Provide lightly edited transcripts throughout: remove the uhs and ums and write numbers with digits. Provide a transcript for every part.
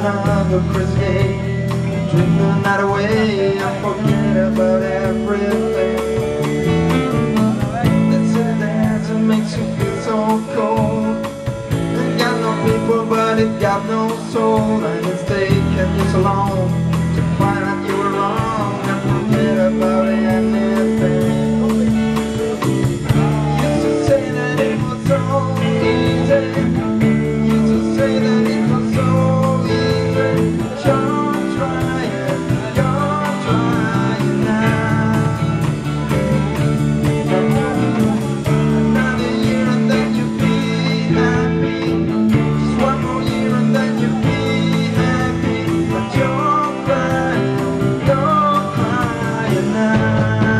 another crazy day. Drink the night away and forget about everything. This is dance that makes you feel so cold. It got no people but it got no soul. And it's taken you so long to find out you were wrong and forget about anything. Used to say that it was so easy. Used to say that it was so easy. But you're trying now. Another year and then you'll be happy. Just one more year and then you'll be happy. But you're crying now.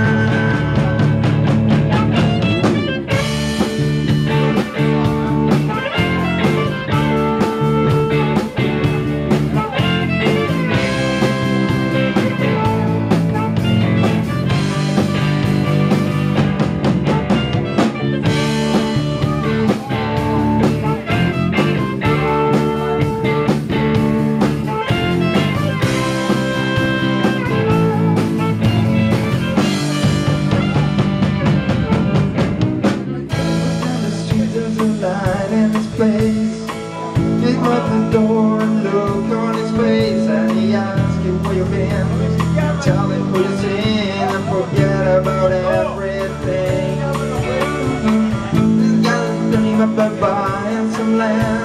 In his place, he opened the door and looked on his face, and he asked you where you've been. Tell him who you've seen and forget about everything. He's got a dream about buying some land.